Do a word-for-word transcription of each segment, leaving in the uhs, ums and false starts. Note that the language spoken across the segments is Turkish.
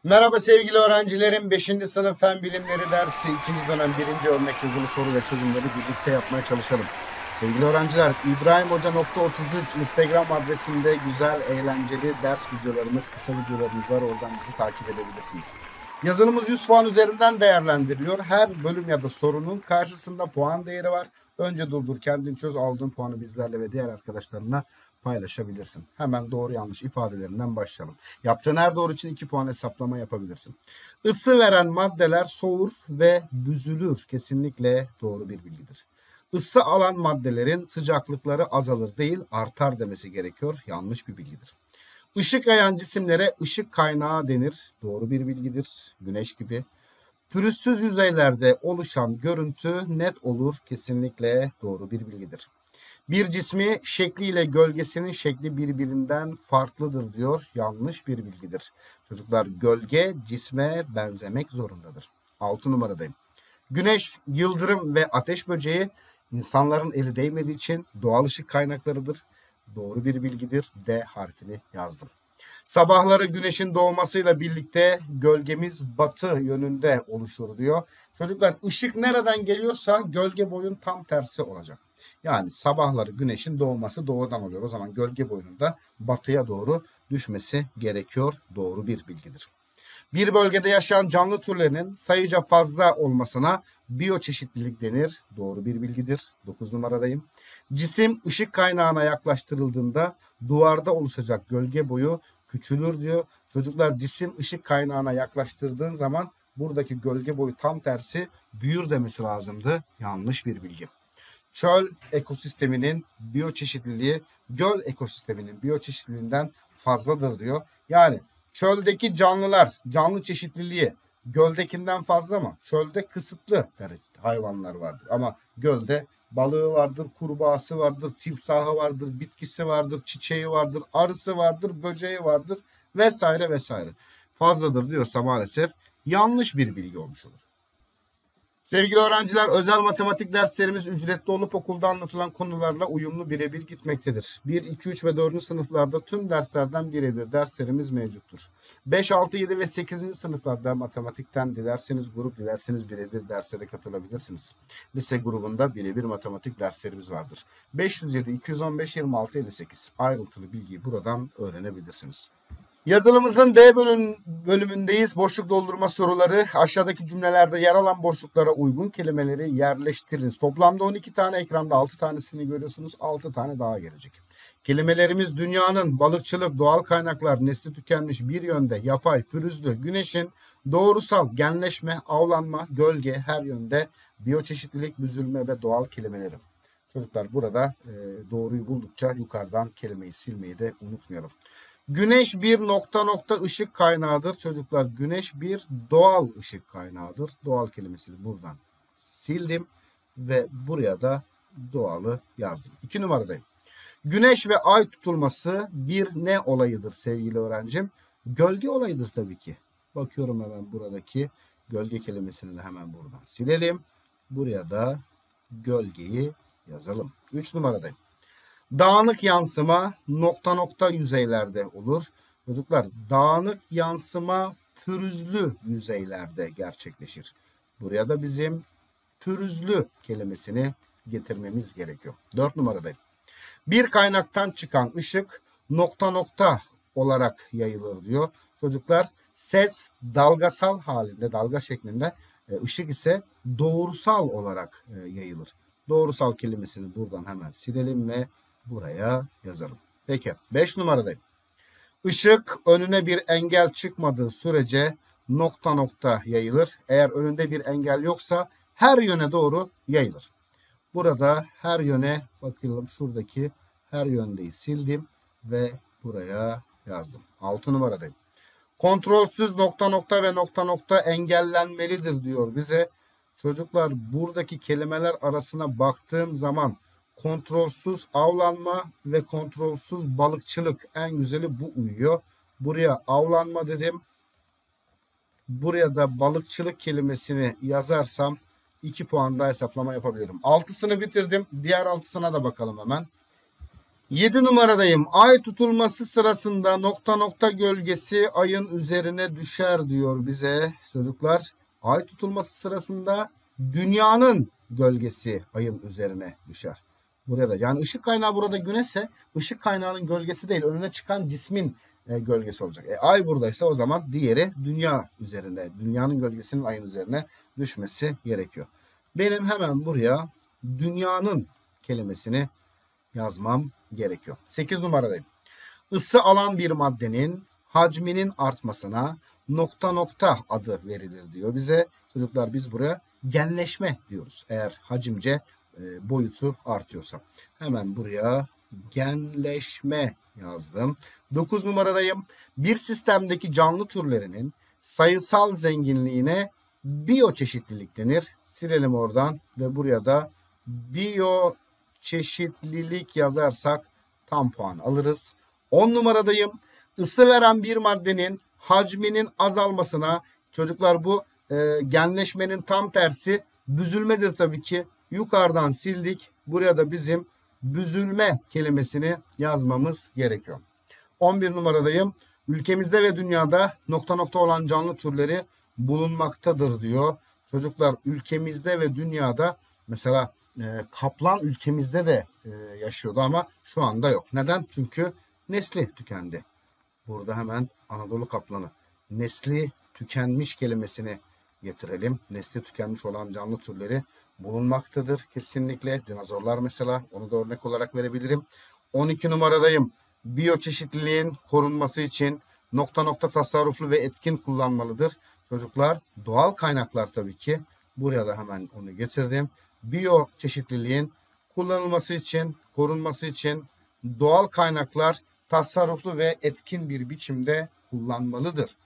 Merhaba sevgili öğrencilerim. beşinci sınıf Fen Bilimleri dersi ikinci dönem birinci örnek yazılı soru ve çözümleri birlikte yapmaya çalışalım. Sevgili öğrenciler, ibrahimhoca nokta otuz üç Instagram adresinde güzel, eğlenceli ders videolarımız, kısa videolarımız var. Oradan bizi takip edebilirsiniz. Yazılımız yüz puan üzerinden değerlendiriliyor. Her bölüm ya da sorunun karşısında puan değeri var. Önce durdur, kendin çöz, aldığın puanı bizlerle ve diğer arkadaşlarına paylaşabilirsin. Hemen doğru yanlış ifadelerinden başlayalım. Yaptığın her doğru için iki puan hesaplama yapabilirsin. Isı veren maddeler soğur ve büzülür. Kesinlikle doğru bir bilgidir. Isı alan maddelerin sıcaklıkları azalır değil artar demesi gerekiyor. Yanlış bir bilgidir. Işık yayan cisimlere ışık kaynağı denir. Doğru bir bilgidir. Güneş gibi. Pürüzsüz yüzeylerde oluşan görüntü net olur. Kesinlikle doğru bir bilgidir. Bir cismi şekliyle gölgesinin şekli birbirinden farklıdır diyor. Yanlış bir bilgidir. Çocuklar, gölge cisme benzemek zorundadır. altı numaradayım. Güneş, yıldırım ve ateş böceği insanların eli değmediği için doğal ışık kaynaklarıdır. Doğru bir bilgidir. D harfini yazdım. Sabahları güneşin doğmasıyla birlikte gölgemiz batı yönünde oluşur diyor. Çocuklar, ışık nereden geliyorsa gölge boyun tam tersi olacak. Yani sabahları güneşin doğması doğudan oluyor. O zaman gölge boyunun da batıya doğru düşmesi gerekiyor. Doğru bir bilgidir. Bir bölgede yaşayan canlı türlerinin sayıca fazla olmasına biyoçeşitlilik denir. Doğru bir bilgidir. dokuz numaradayım. Cisim ışık kaynağına yaklaştırıldığında duvarda oluşacak gölge boyu küçülür diyor. Çocuklar, cisim ışık kaynağına yaklaştırdığın zaman buradaki gölge boyu tam tersi büyür demesi lazımdı. Yanlış bir bilgi. Çöl ekosisteminin biyoçeşitliliği göl ekosisteminin biyoçeşitliliğinden fazladır diyor. Yani çöldeki canlılar, canlı çeşitliliği göldekinden fazla mı? Çölde kısıtlı hayvanlar vardır ama gölde balığı vardır, kurbağası vardır, timsahı vardır, bitkisi vardır, çiçeği vardır, arısı vardır, böceği vardır vesaire vesaire. Fazladır diyorsa maalesef yanlış bir bilgi olmuş olur. Sevgili öğrenciler, özel matematik derslerimiz ücretli olup okulda anlatılan konularla uyumlu birebir gitmektedir. bir, iki, üç ve dördüncü sınıflarda tüm derslerden birebir derslerimiz mevcuttur. beş, altı, yedi ve sekizinci sınıflarda matematikten dilerseniz grup, dilerseniz birebir derslere katılabilirsiniz. Lise grubunda birebir matematik derslerimiz vardır. beş yüz yedi, iki yüz on beş, yirmi altı, elli sekiz ayrıntılı bilgiyi buradan öğrenebilirsiniz. Yazılımızın B bölüm, bölümündeyiz. Boşluk doldurma soruları. Aşağıdaki cümlelerde yer alan boşluklara uygun kelimeleri yerleştiriniz. Toplamda on iki tane, ekranda altı tanesini görüyorsunuz. altı tane daha gelecek. Kelimelerimiz dünyanın, balıkçılık, doğal kaynaklar, nesli tükenmiş, bir yönde, yapay, pürüzlü, güneşin, doğrusal, genleşme, avlanma, gölge, her yönde, biyoçeşitlilik, büzülme ve doğal kelimelerim. Çocuklar, burada e, doğruyu buldukça yukarıdan kelimeyi silmeyi de unutmayalım. Güneş bir nokta nokta ışık kaynağıdır. Çocuklar, güneş bir doğal ışık kaynağıdır. Doğal kelimesini buradan sildim ve buraya da doğalı yazdım. iki numaradayım. Güneş ve ay tutulması bir ne olayıdır sevgili öğrencim? Gölge olayıdır tabii ki. Bakıyorum hemen buradaki gölge kelimesini de hemen buradan silelim. Buraya da gölgeyi yazalım. üç numaradayım. Dağınık yansıma nokta nokta yüzeylerde olur. Çocuklar, dağınık yansıma pürüzlü yüzeylerde gerçekleşir. Buraya da bizim pürüzlü kelimesini getirmemiz gerekiyor. dört numaradayım. Bir kaynaktan çıkan ışık nokta nokta olarak yayılır diyor. Çocuklar, ses dalgasal halinde, dalga şeklinde, ışık ise doğrusal olarak yayılır. Doğrusal kelimesini buradan hemen silelim ve buraya yazalım. Peki, beş numaradayım. Işık önüne bir engel çıkmadığı sürece nokta nokta yayılır. Eğer önünde bir engel yoksa her yöne doğru yayılır. Burada her yöne bakalım, şuradaki her yöndeyi sildim ve buraya yazdım. altı numaradayım. Kontrolsüz nokta nokta ve nokta nokta engellenmelidir diyor bize. Çocuklar, buradaki kelimeler arasına baktığım zaman kontrolsüz avlanma ve kontrolsüz balıkçılık, en güzeli bu uyuyor. Buraya avlanma dedim. Buraya da balıkçılık kelimesini yazarsam iki puan daha hesaplama yapabilirim. altısını bitirdim. Diğer altısına da bakalım hemen. yedi numaradayım. Ay tutulması sırasında nokta nokta gölgesi ayın üzerine düşer diyor bize çocuklar. Ay tutulması sırasında dünyanın gölgesi ayın üzerine düşer. Buraya da yani ışık kaynağı burada güneşse ışık kaynağının gölgesi değil, önüne çıkan cismin e, gölgesi olacak. E, ay buradaysa o zaman diğeri dünya üzerinde. Dünyanın gölgesinin ayın üzerine düşmesi gerekiyor. Benim hemen buraya dünyanın kelimesini yazmam gerekiyor. sekiz numaradayım. Isı alan bir maddenin hacminin artmasına nokta nokta adı verilir diyor bize. Çocuklar biz buraya genleşme diyoruz. Eğer hacimce e, boyutu artıyorsa. Hemen buraya genleşme yazdım. dokuz numaradayım. Bir sistemdeki canlı türlerinin sayısal zenginliğine biyoçeşitlilik denir. Silelim oradan ve buraya da biyoçeşitlilik yazarsak tam puan alırız. on numaradayım. Isı veren bir maddenin hacminin azalmasına, çocuklar bu e, genleşmenin tam tersi büzülmedir tabii ki. Yukarıdan sildik. Buraya da bizim büzülme kelimesini yazmamız gerekiyor. on bir numaradayım. Ülkemizde ve dünyada nokta nokta olan canlı türleri bulunmaktadır diyor. Çocuklar ülkemizde ve dünyada mesela e, kaplan ülkemizde de e, yaşıyordu ama şu anda yok. Neden? Çünkü nesli tükendi. Burada hemen Anadolu kaplanı. Nesli tükenmiş kelimesini getirelim. Nesli tükenmiş olan canlı türleri bulunmaktadır. Kesinlikle dinozorlar mesela. Onu da örnek olarak verebilirim. on iki numaradayım. Biyoçeşitliliğin korunması için nokta nokta tasarruflu ve etkin kullanmalıdır. Çocuklar doğal kaynaklar tabii ki. Buraya da hemen onu getirdim. Biyoçeşitliliğin kullanılması için, korunması için doğal kaynaklar tasarruflu ve etkin bir biçimde kullanmalıdır.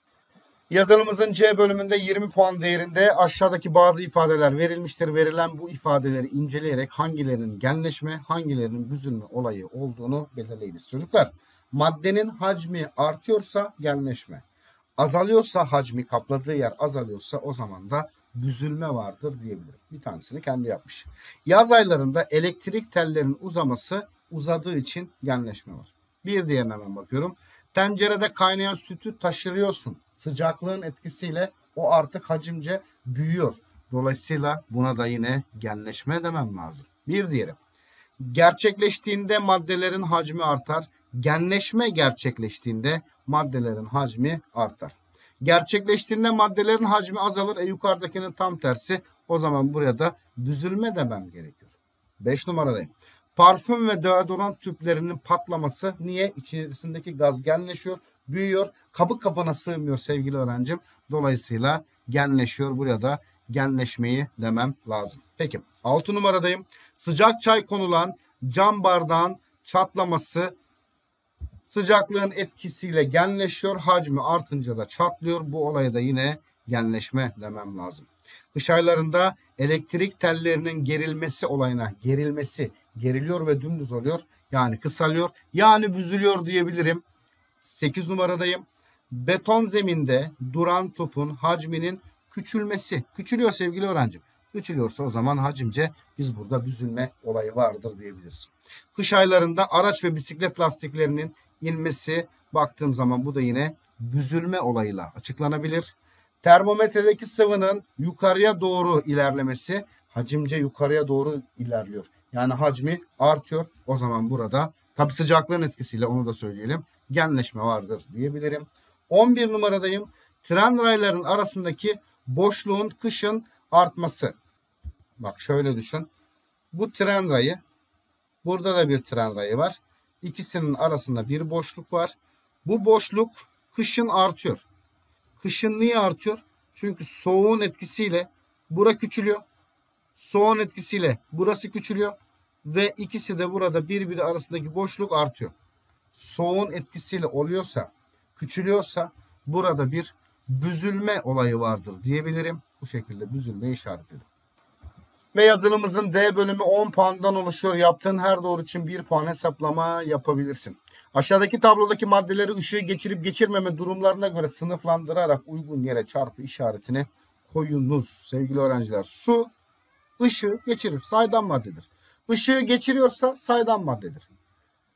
Yazılımızın C bölümünde yirmi puan değerinde aşağıdaki bazı ifadeler verilmiştir. Verilen bu ifadeleri inceleyerek hangilerinin genleşme, hangilerinin büzülme olayı olduğunu belirleyiniz. Çocuklar, maddenin hacmi artıyorsa genleşme, azalıyorsa hacmi, kapladığı yer azalıyorsa o zaman da büzülme vardır diyebilirim. Bir tanesini kendi yapmış. Yaz aylarında elektrik tellerinin uzaması uzadığı için genleşme var. Bir diğerine hemen bakıyorum. Tencerede kaynayan sütü taşırıyorsun. Sıcaklığın etkisiyle o artık hacimce büyüyor. Dolayısıyla buna da yine genleşme demem lazım. Bir diğeri. Gerçekleştiğinde maddelerin hacmi artar. Genleşme gerçekleştiğinde maddelerin hacmi artar. Gerçekleştiğinde maddelerin hacmi azalır. E yukarıdakinin tam tersi. O zaman buraya da büzülme demem gerekiyor. beş numaradayım. Parfüm ve deodorant tüplerinin patlaması niye? İçerisindeki gaz genleşiyor, büyüyor, kabuk kabına sığmıyor sevgili öğrencim. Dolayısıyla genleşiyor. Buraya da genleşmeyi demem lazım. Peki altı numaradayım. Sıcak çay konulan cam bardağın çatlaması sıcaklığın etkisiyle genleşiyor. Hacmi artınca da çatlıyor. Bu olaya da yine genleşme demem lazım. Kış aylarında elektrik tellerinin gerilmesi olayına gerilmesi, geriliyor ve dümdüz oluyor. Yani kısalıyor, yani büzülüyor diyebilirim. sekiz numaradayım. Beton zeminde duran topun hacminin küçülmesi. Küçülüyor sevgili öğrencim. Küçülüyorsa o zaman hacimce biz burada büzülme olayı vardır diyebiliriz. Kış aylarında araç ve bisiklet lastiklerinin inmesi, baktığım zaman bu da yine büzülme olayıyla açıklanabilir. Termometredeki sıvının yukarıya doğru ilerlemesi hacimce yukarıya doğru ilerliyor. Yani hacmi artıyor. O zaman burada tabi sıcaklığın etkisiyle onu da söyleyelim. Genleşme vardır diyebilirim. on bir numaradayım. Tren raylarının arasındaki boşluğun kışın artması. Bak şöyle düşün. Bu tren rayı, burada da bir tren rayı var. İkisinin arasında bir boşluk var. Bu boşluk kışın artıyor. Kışın niye artıyor? Çünkü soğuğun etkisiyle bura küçülüyor. Soğuğun etkisiyle burası küçülüyor. Ve ikisi de burada birbiri arasındaki boşluk artıyor. Soğuğun etkisiyle oluyorsa, küçülüyorsa burada bir büzülme olayı vardır diyebilirim. Bu şekilde büzülme işaretledim. Ve yazılımımızın D bölümü on puandan oluşuyor. Yaptığın her doğru için bir puan hesaplama yapabilirsin. Aşağıdaki tablodaki maddeleri ışığı geçirip geçirmeme durumlarına göre sınıflandırarak uygun yere çarpı işaretini koyunuz sevgili öğrenciler. Su ışığı geçirir. Saydam maddedir. Işığı geçiriyorsa saydam maddedir.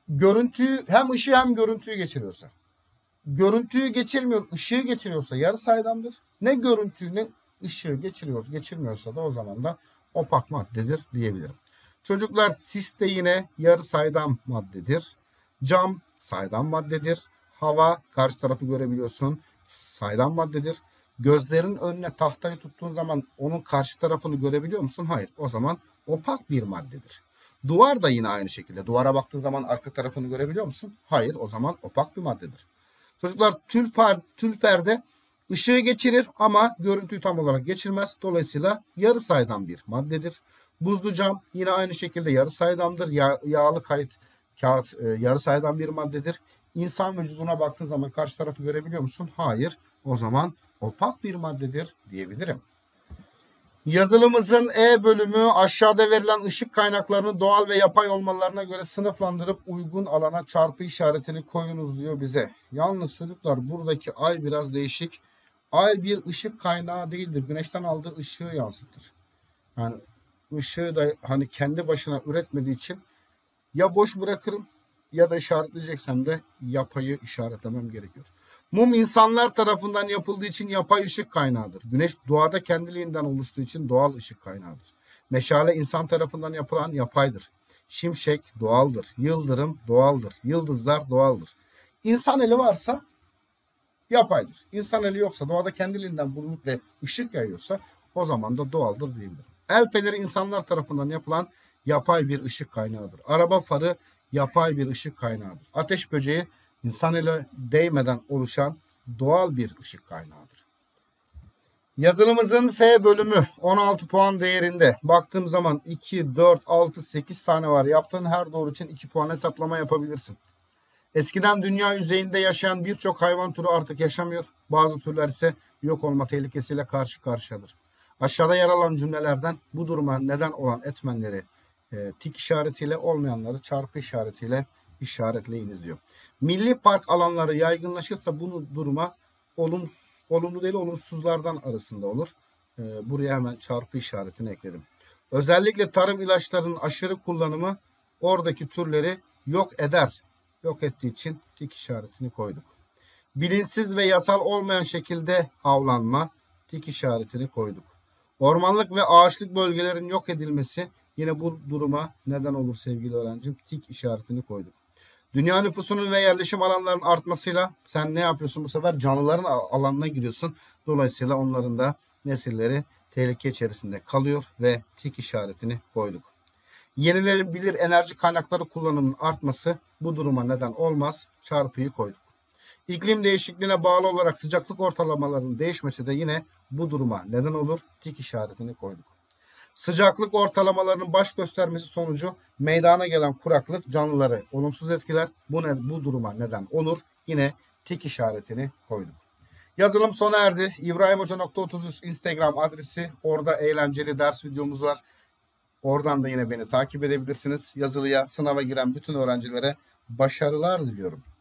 Görüntüyü hem ışığı hem görüntüyü geçiriyorsa. Görüntüyü geçirmiyor, ışığı geçiriyorsa yarı saydamdır. Ne görüntüyü ne ışığı geçiriyor, geçirmiyorsa da o zaman da opak maddedir diyebilirim. Çocuklar, sis de yine yarı saydam maddedir. Cam saydam maddedir. Hava, karşı tarafı görebiliyorsun, saydam maddedir. Gözlerin önüne tahtayı tuttuğun zaman onun karşı tarafını görebiliyor musun? Hayır. O zaman opak bir maddedir. Duvar da yine aynı şekilde. Duvara baktığın zaman arka tarafını görebiliyor musun? Hayır. O zaman opak bir maddedir. Çocuklar, tül, par, tül perde ışığı geçirir ama görüntüyü tam olarak geçirmez. Dolayısıyla yarı saydam bir maddedir. Buzlu cam yine aynı şekilde yarı saydamdır. Yağ, yağlı kayıt kağıt e, yarı saydam bir maddedir. İnsan vücuduna baktığın zaman karşı tarafı görebiliyor musun? Hayır. O zaman opak bir maddedir diyebilirim. Yazılımızın E bölümü aşağıda verilen ışık kaynaklarını doğal ve yapay olmalarına göre sınıflandırıp uygun alana çarpı işaretini koyunuz diyor bize. Yalnız çocuklar, buradaki ay biraz değişik. Ay bir ışık kaynağı değildir. Güneşten aldığı ışığı yansıtır. Yani ışığı da hani kendi başına üretmediği için ya boş bırakırım ya da işaretleyeceksem de yapayı işaretlemem gerekiyor. Mum insanlar tarafından yapıldığı için yapay ışık kaynağıdır. Güneş doğada kendiliğinden oluştuğu için doğal ışık kaynağıdır. Meşale insan tarafından yapılan yapaydır. Şimşek doğaldır. Yıldırım doğaldır. Yıldızlar doğaldır. İnsan eli varsa yapaydır. İnsan eli yoksa, doğada kendiliğinden bulunup ve ışık yayıyorsa o zaman da doğaldır diyebilirim. El feneri insanlar tarafından yapılan yapay bir ışık kaynağıdır. Araba farı yapay bir ışık kaynağıdır. Ateş böceği insan ele değmeden oluşan doğal bir ışık kaynağıdır. Yazılımızın F bölümü on altı puan değerinde. Baktığım zaman iki, dört, altı, sekiz tane var. Yaptığın her doğru için iki puan hesaplama yapabilirsin. Eskiden dünya yüzeyinde yaşayan birçok hayvan türü artık yaşamıyor. Bazı türler ise yok olma tehlikesiyle karşı karşıyadır. Aşağıda yer alan cümlelerden bu duruma neden olan etmenleri e, tik işaretiyle, olmayanları çarpı işaretiyle işaretleyiniz diyor. Milli park alanları yaygınlaşırsa bunu duruma olumsuz, olumlu değil olumsuzlardan arasında olur. E, buraya hemen çarpı işaretini ekledim. Özellikle tarım ilaçlarının aşırı kullanımı oradaki türleri yok eder. Yok ettiği için tik işaretini koyduk. Bilinçsiz ve yasal olmayan şekilde avlanma, tik işaretini koyduk. Ormanlık ve ağaçlık bölgelerin yok edilmesi yine bu duruma neden olur sevgili öğrencim. Tik işaretini koyduk. Dünya nüfusunun ve yerleşim alanlarının artmasıyla sen ne yapıyorsun bu sefer? Canlıların alanına giriyorsun. Dolayısıyla onların da nesilleri tehlike içerisinde kalıyor ve tik işaretini koyduk. Yenilenebilir enerji kaynakları kullanımının artması bu duruma neden olmaz. Çarpıyı koyduk. İklim değişikliğine bağlı olarak sıcaklık ortalamalarının değişmesi de yine bu duruma neden olur. Tik işaretini koyduk. Sıcaklık ortalamalarının baş göstermesi sonucu meydana gelen kuraklık canlıları olumsuz etkiler. Bu, ne, bu duruma neden olur. Yine tik işaretini koyduk. Yazılım sona erdi. ibrahimhoca nokta otuz üç Instagram adresi. Orada eğlenceli ders videomuz var. Oradan da yine beni takip edebilirsiniz. Yazılıya, sınava giren bütün öğrencilere başarılar diliyorum.